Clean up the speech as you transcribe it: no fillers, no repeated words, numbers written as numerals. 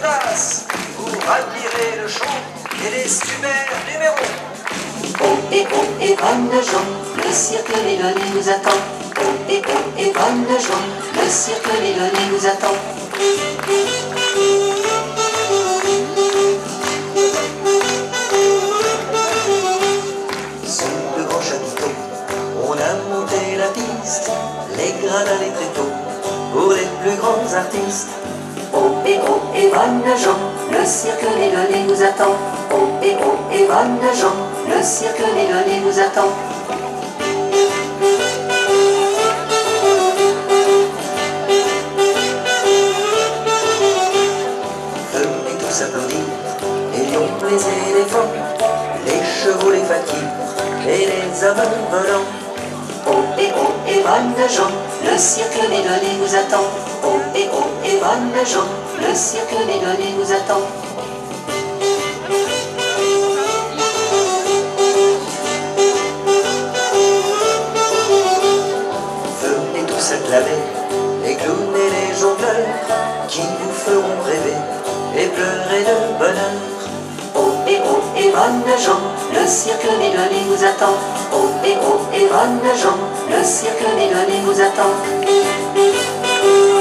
place pour admirer le chant et les super numéros. Oh et bonne Jean, le cirque Liloli nous attend. Oh et bonne Jean, le cirque Liloli nous attend. Sous de grands chapiteaux, on a monté la piste, les gradins, les tréteaux, pour les plus grands artistes. Oh et bonne Jean, le cirque Liloli nous attend. Oh et bonne Jean, le cirque Liloli nous attend. Venez tous applaudir, les lions, les éléphants, les chevaux, les fakirs et les hommes volants. Oh et bonne Jean, le cirque Liloli nous attend. Oh et bonne Jean, le cirque Liloli nous attend. Venez tous acclamer les clowns et les jongleurs qui vous feront rêver et pleurer de bonheur. Oh et bonne Jean, le cirque Liloli nous attend. Oh et bonne Jean, le cirque Liloli nous attend.